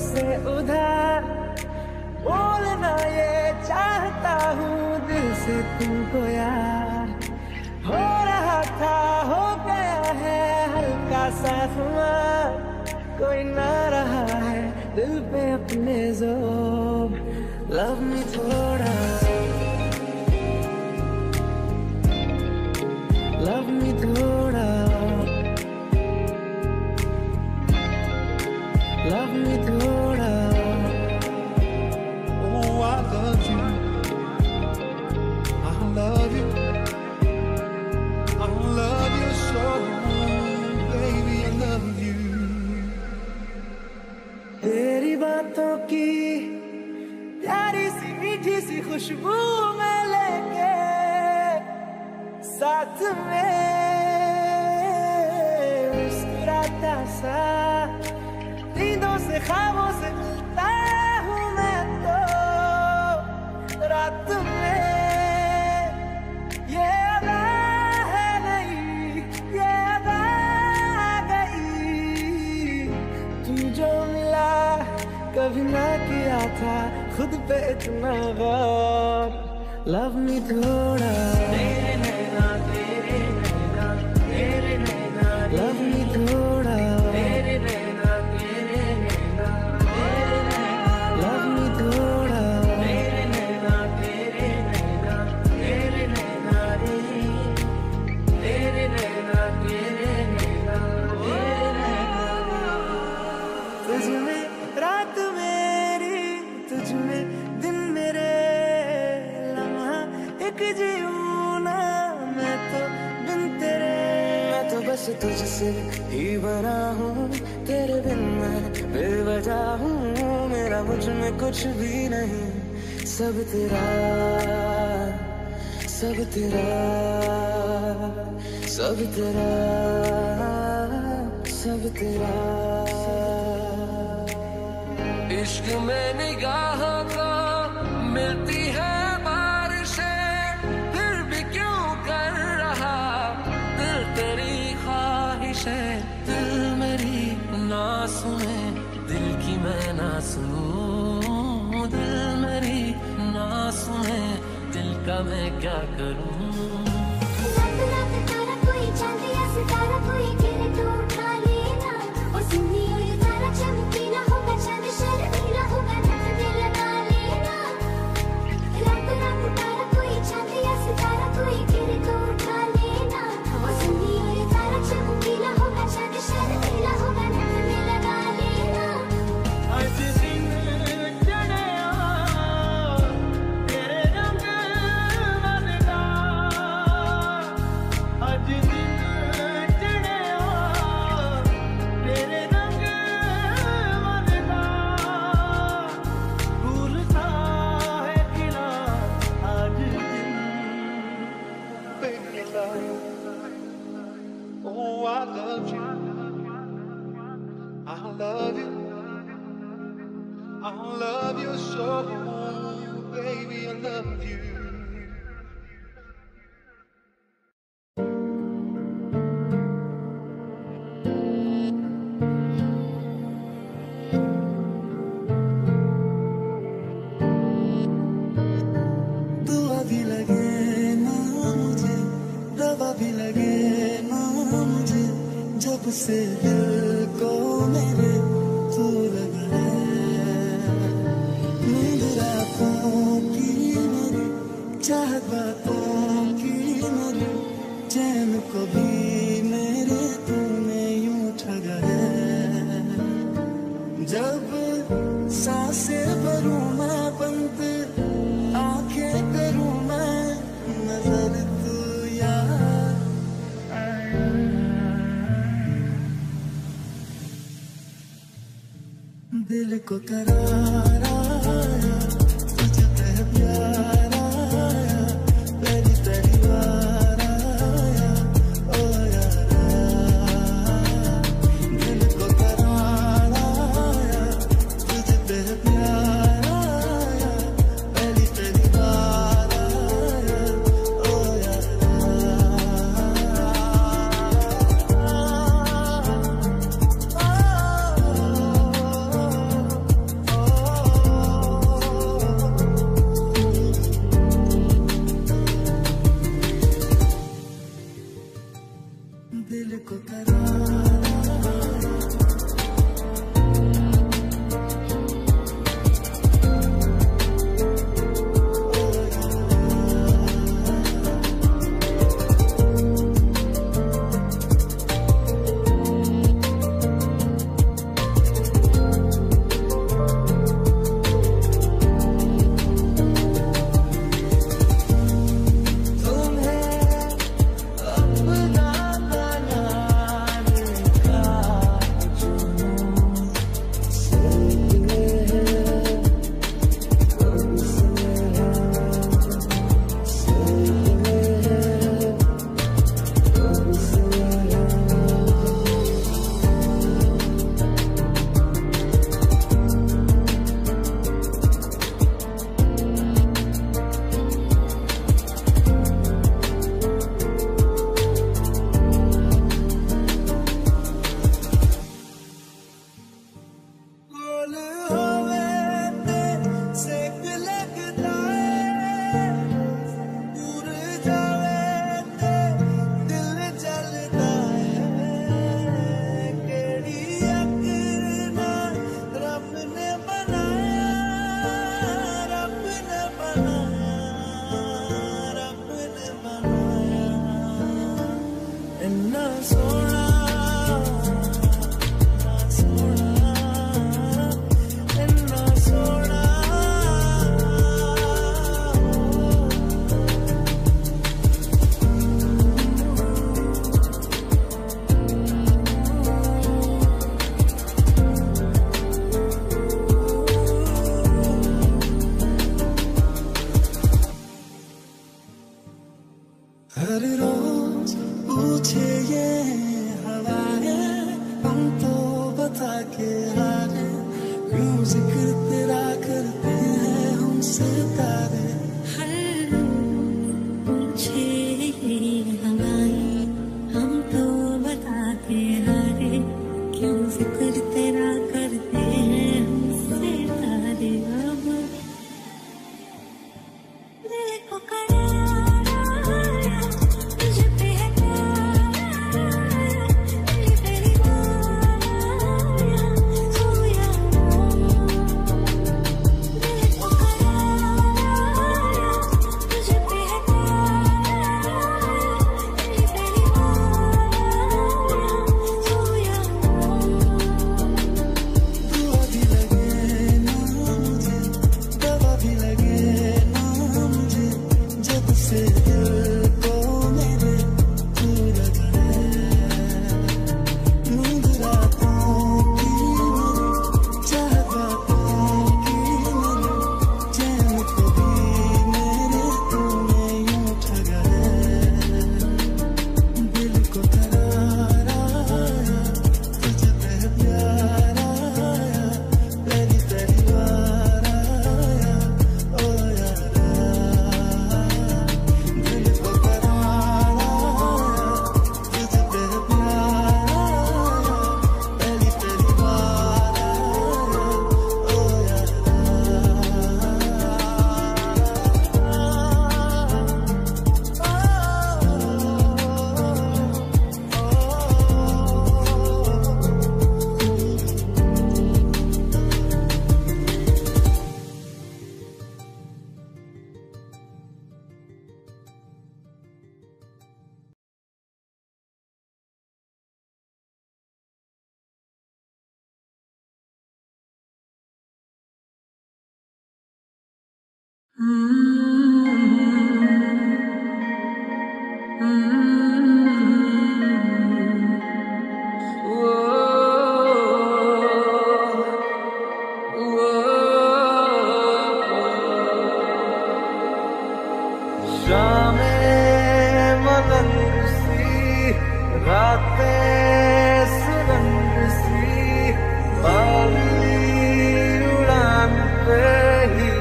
से उधार, बोलना ये चाहता हूँ दिल से तुमको यार। हो रहा था हो गया है हल्का सा खुमार, कोई ना रहा है दिल पे अपने जोर। लव मी थोड़ा, लव मी थोड़ा, love me थोड़ा। Oh, I love you, I love you, I love you so, baby, I love you। तेरी बातों की प्यारी सी मीठी सी खुशबू में लेके साथ में मुस्कुराता सा, नींदों से ख्वाबों से मिलता हूँ मैं तो रात में। ये अदा है नहीं, ये अदा आ गई, तू जो मिला कभी ना किया था खुद पे इतना गौर। लव मी थोड़ा, तेरे नैना तेरे नैना तेरे नैना, लव मी थोड़ा, तेरे नैना तेरे नैना तेरे नैना, लव मी थोड़ा, तेरे नैना तेरे नैना तेरे नैना रे, तेरे नैना तेरे नैना तेरे नैना। तुझ में रात मेरी, तुझ में दिन मेरे, लम्हा एक जीऊं ना मैं तो बिन तेरे। मैं तो बस तुझसे ही बना हूँ, तेरे बिन मैं बेवजह हूँ। मेरा मुझ में कुछ भी नहीं, सब तेरा, सब तेरा, सब तेरा, सब तेरा। इश्क में निगाहों को मिलती है बारिशें, फिर भी क्यों कर रहा दिल तेरी ख्वाहिशें। दिल मेरी ना सुने, दिल की मैं ना सुनूं, दिल मेरी ना सुने, दिल का मैं क्या करूं। रात रात तारा कोई चांद या सितारा कोई गिरे तो उठा लेना, और सिंधी और ये तारा चमकीला होगा, चांद शर्मीला होगा, नजर में लगा लेना। रात रात तारा कोई चांद या सितारा कोई गिरे तो उठा लेना, और सिंधी और ये तारा चमकीला होगा, चांद शर्मीला होगा, नजर में लगा लेना। आज दिन चढ़े तेरे रंग मददा, आज दिन चढ़े तेरे रंग मददा, फूल सा है खिला आज दिन। Baby, love, oh, I love you, I love you, I love you so, baby, I love you। दुआ भी लगे ना मुझे, दवा भी लगे ना मुझे, जब से दिल को मेरे तू लगा है। नींद रातों की मेरी, चाहत बातों की मेरी, चैन को भी मेरे तूने यूं ठगा है। जब सांसें भरूं मैं बंद, आंखें करूं मैं नजर तू यार, दिल को करार आया, तुझ पे प्यार आया, पहली पहली बार आया, ओ यारा। दिल को करार आया, तुझ पे प्यार आया, पहली पहली बार आया, ओ यारा। को करारा हर रोज पूछे ये हवाएं हमको बता के हारे क्यों जिक्र तेरा करते हैं हमसे तारे हर रोज पूछे ये हवाएं हमको बता के हारे क्यों जिक्र तेरा करते हैं हमसे तारे अब दिल को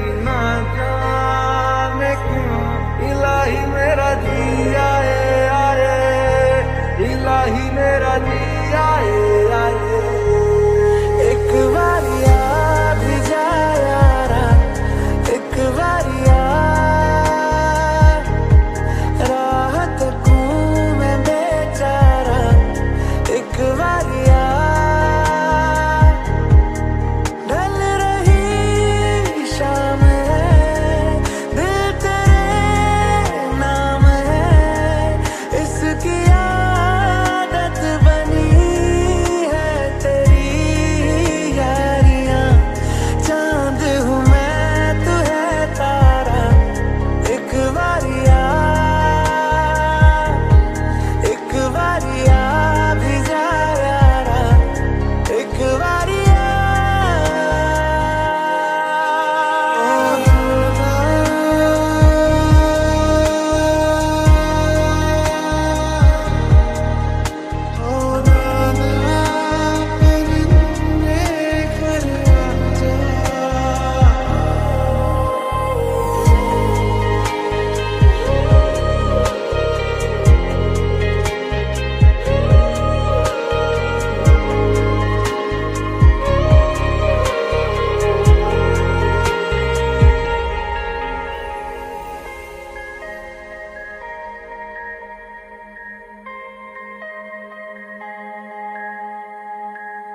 इलाही मेरा जिया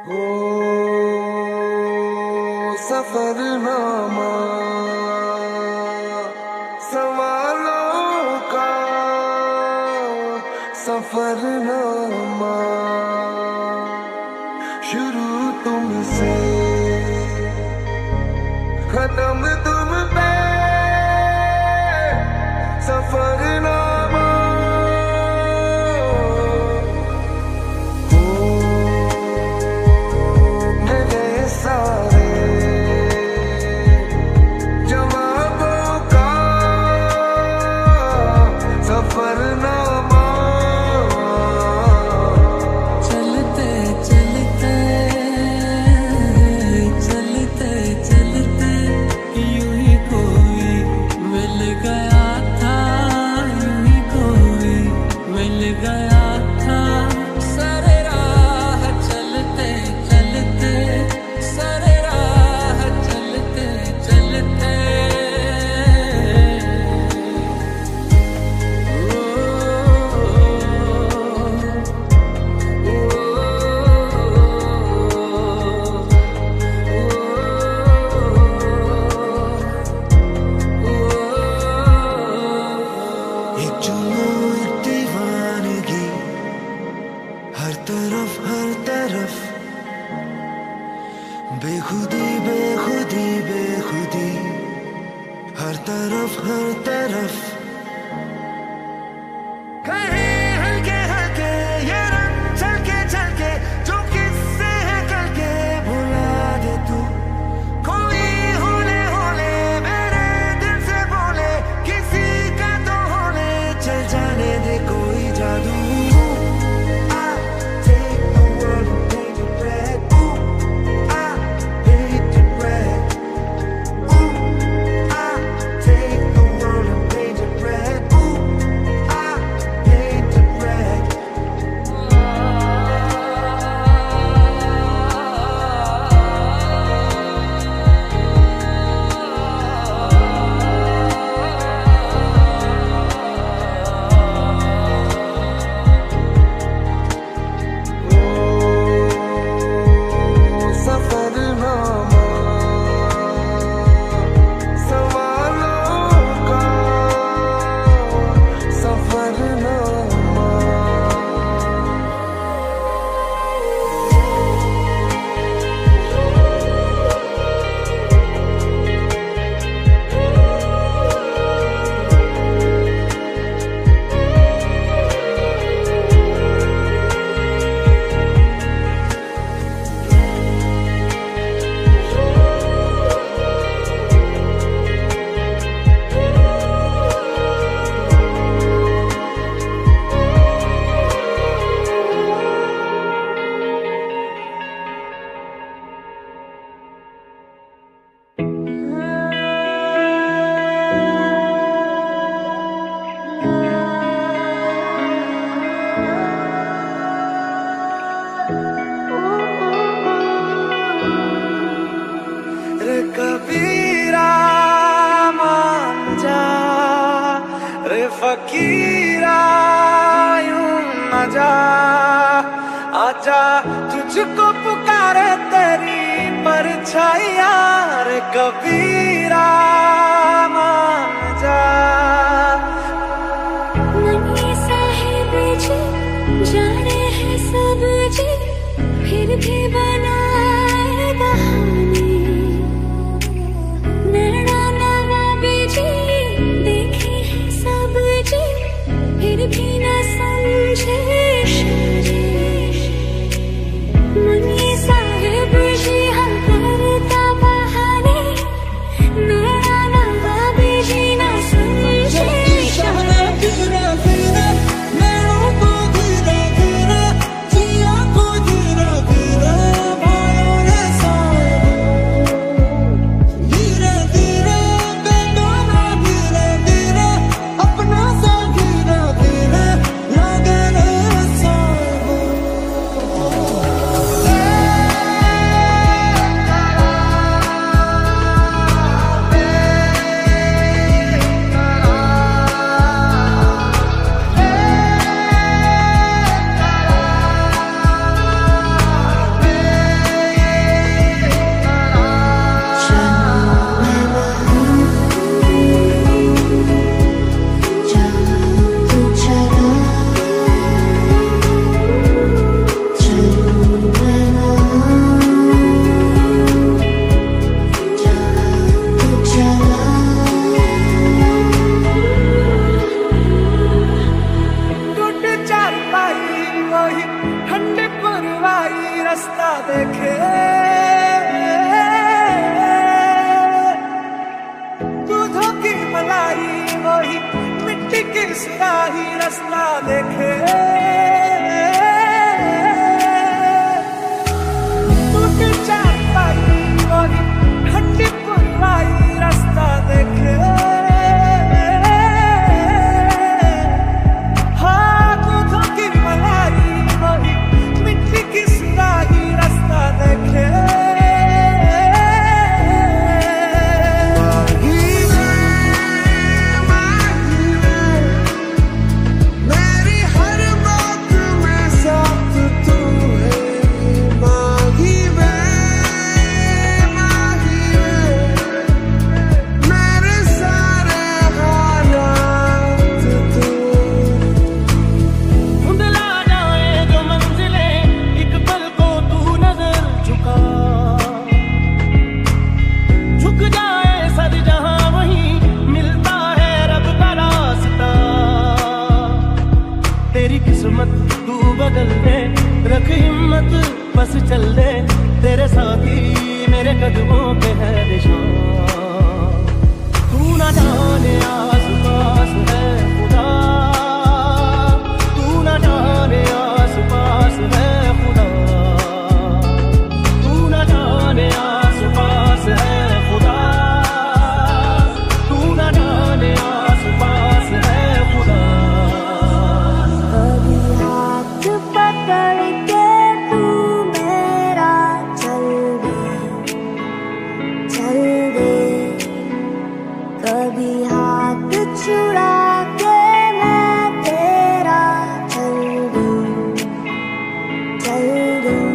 ओ सफरनामा सवालों का सफरनामा शुरू तुमसे खत्म तुम पे सफरनामा मेरे सारे जवाबों का सफरनामा चलते चलते चलते चलते यूं ही कोई मिल गया था, यूं ही कोई मिल गया था। सारे राह चलते चलते, सारे राह चलते चलते एक जुनून एक दीवानगी हर तरफ बेखुदी बेखुदी बेखुदी हर तरफ कहीं हल्के हल्के ये रंग झलके झलके जो किससे है कल के भुला दे तू। कोई होले होले मेरे दिल से बोले किसी का तो होले चल जाने दे कोई जादू। I take the world and paint it red. Ooh, I paint it red. Ooh, I take the world and paint it red. Ooh, I paint it red. Safarnama सवालों का सफरनामा रे कबीरा मान जा, रे फकीरा यूं न जा, आजा तुझको पुकारे तेरी परछाइयाँ। रे कबीरा मान जा। मनी साहिब जी जाने हैं सब जी फिर भी बनाए बहाने। नैना नवाबी जी देखे हैं सब जी फिर भी न समझे मनी साहिब जी हम करता बहाने। नैना नवाबी जी न समझे अपना सा धीरे धीरे लगे देखे, टूट चाहताई और ठंडी पुरवाई रास्ता देखे, हाँ दूधों की मलाई और मिट्टी की सुराही रास्ता देखे। तू बदल दे, रख हिम्मत बस चल दे, तेरे साथी मेरे कदमों पे है निशान। तू ना जाने आस पास है खुदा, तू ना जाने आस पास है खुदा, तू ना जाने आस पास है खुदा, तू ना जाने आस पास है खुदा। पकड़ के तू मेरा चल दे, कभी हाथ छुड़ा के मैं तेरा चल दूं।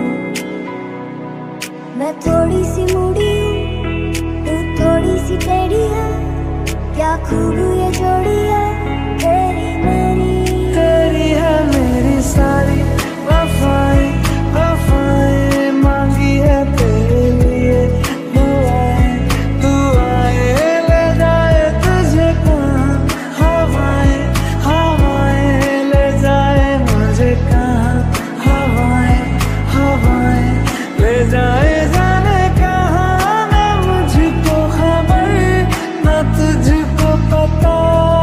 मैं थोड़ी सी मुड़ी हूँ, तू थोड़ी सी टेढ़ी है, क्या खूब ये जोड़ी है तेरी है मेरी सारी वफाएं, वफाएं मांगी है तेरे लिए, दुआएं दुआएं ले जाए तुझे कहाँ, हवाएं हवाएं ले जाए मुझे कहाँ, हवाएं हवाएं ले जाए जाने कहाँ, मैं मुझको खबर ना तुझको पता।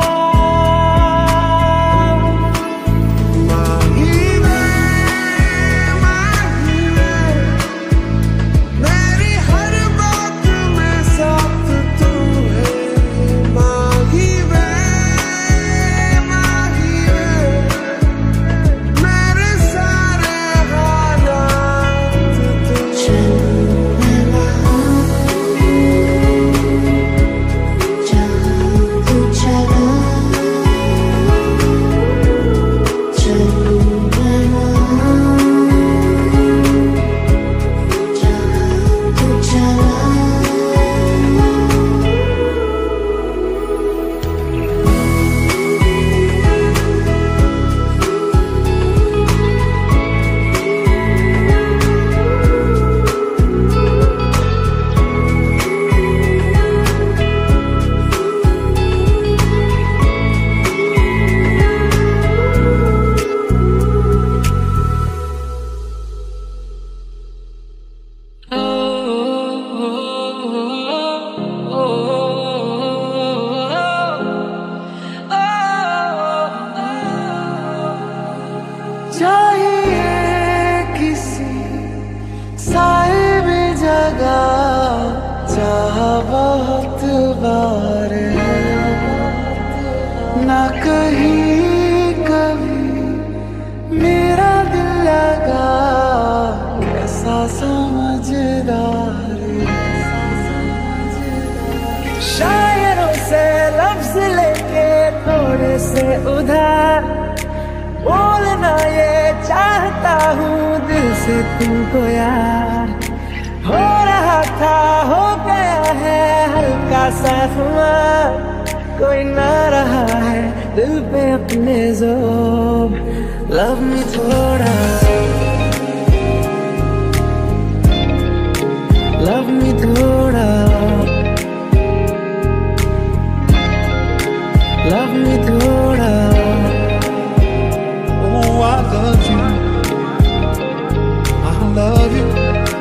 बहुत बार ना कहीं कभी मेरा दिल लगा, कैसा समझदार। शायरों से लफ्ज लेके थोड़े से उधार, बोलना ये चाहता हूँ दिल से तुमको यार। हो रहा था हो गया है हल्का सा खुमार, कोई ना रहा है दिल पे अपने ज़ोर। लव मी थोड़ा, लव मी थोड़ा, लव मी थोड़ा। Oh, I love you, I love you,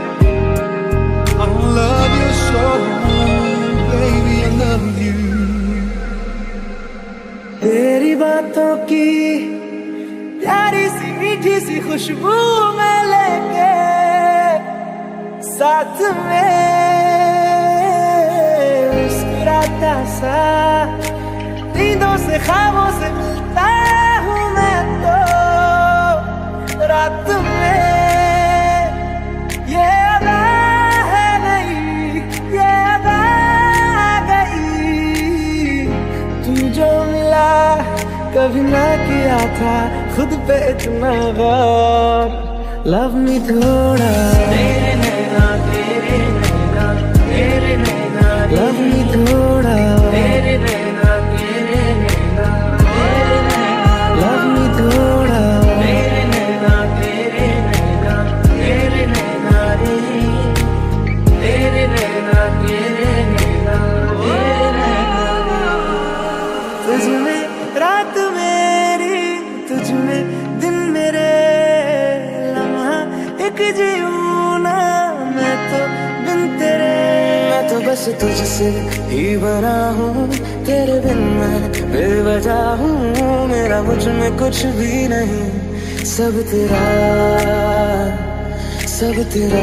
I love you so, baby, I love you. तेरी बातों की मीठी सी खुशबू में लेके साथ में मुस्कुराता सा, नींदों से ख्वाबों से मिलता हूँ मैं तो रात में। ये अदा है नहीं, ये अदा आ गई, तू जो मिला कभी ना किया था खुद पे इतना गौर। लव मी थोड़ा, तेरे नैना तेरे नैना तेरे नैना, लव मी थोड़ा, तेरे नैना तेरे नैना तेरे नैना, लव मी थोड़ा, तेरे नैना तेरे नैना तेरे नैना रे, तेरे नैना तेरे नैना तेरे नैना। तुझ में रात मेरी, तुझ में दिन मेरे, लम्हा एक जीऊं ना मैं तो बिन तेरे। मैं तो बस तुझसे ही बना हूँ, तेरे बिन मैं बेवजह हूँ। मेरा मुझ में कुछ भी नहीं, सब तेरा सब तेरा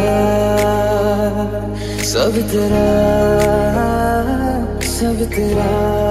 सब तेरा सब तेरा।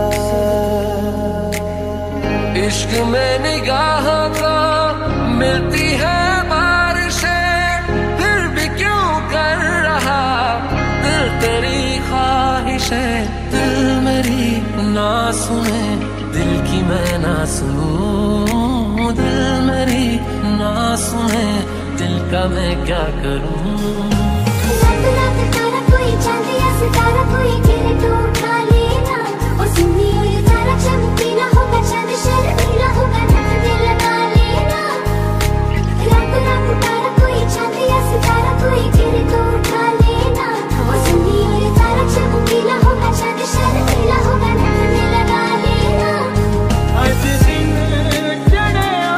इश्क में निगाह का मिलती है बारिशें, फिर भी क्यों कर रहा दिल तेरी ख्वाहिशें। दिल मेरी ना सुने, दिल की मैं ना सुनूं, दिल मेरी ना सुने, दिल का मैं क्या करूं। रात रात तारा कोई चांद या सितारा कोई गिरे तो उठा लेना, ओ सुनी हो ये तारा चमकीला होगा, चांद शर्मीला होगा, नजर लगा लेना। रात रात तारा कोई चांद या सितारा कोई गिरे तो उठा लेना, ओ सुनी हो ये तारा चमकीला होगा, चांद शर्मीला होगा, नजर लगा लेना। आज दिन चढ़या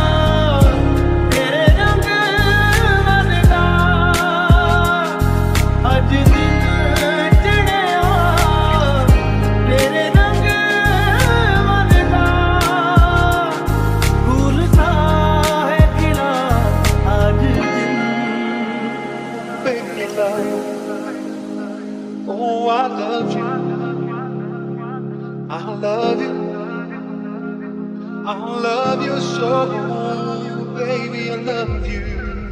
तेरे रंग वरदा, आज दिन चढ़या तेरे रंग वरदा, फूल सा है खिला आज दिन। Baby, love. Oh, I love you. I love you. I love you so, baby, I love you.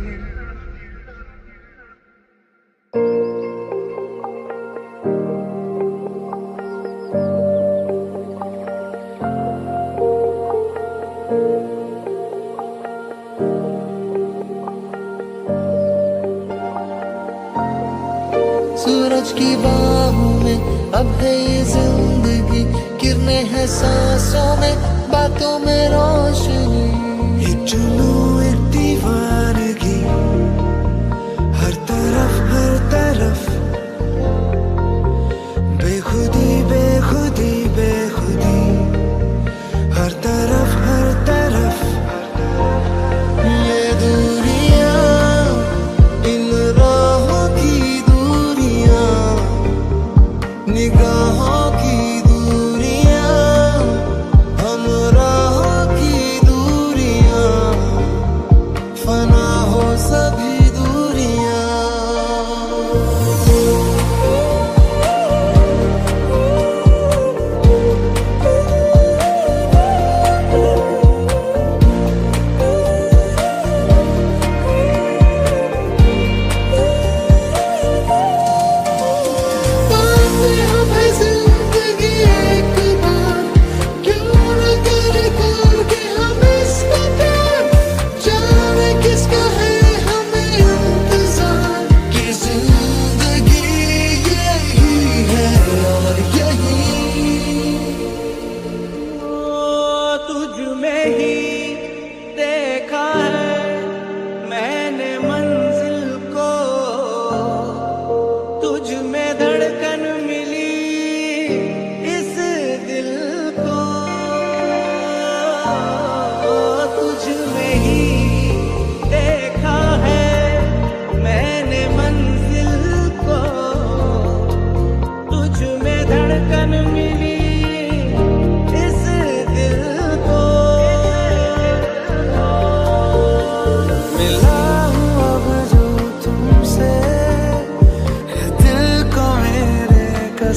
सूरज की बाहों में अब है ये जिंदगी, किरणें हैं सांसों में, बातों में रोशनी। एक जुनून एक दीवानगी, हर तरफ बेखुदी बेखुदी बेखुदी, हर तरफ ये दूरियां, इन राहों की दूरियां, निगाहों की दूरियां, हम राहों की दूरियां।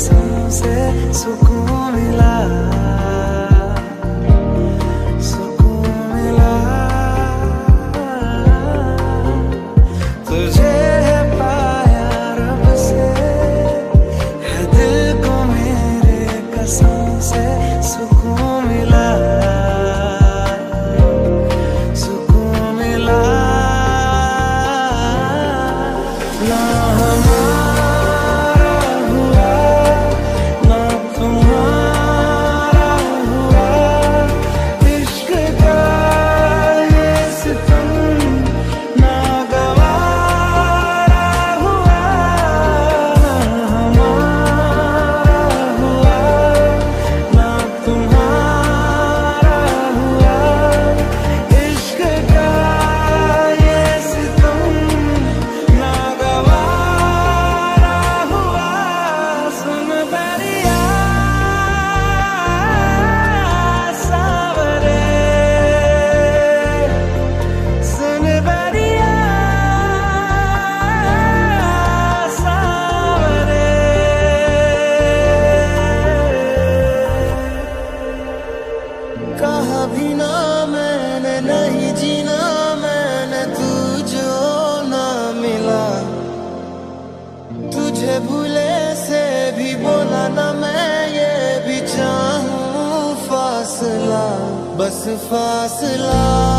कसम से सुकून मिला, सुकून मिला। तुझे है पाया रब से, है दिल को मेरे कसम से सुकून मिला, सुकून मिला। ना हमारा हुआ ना तुम्हारा हुआ, इश्क का ये सितम ना गवारा हुआ। ना हमारा हुआ ना तुम्हारा हुआ, इश्क का ये सितम ना गवारा हुआ। सुन बैरिया सावरे, सुन बैरिया सावरे। कहा भी ना मैंने नहीं जीना मैंने, तू जो ना मिला। तुझे भूले से भी बोला ना मैं, ये भी चाहूं फासला, बस फासला।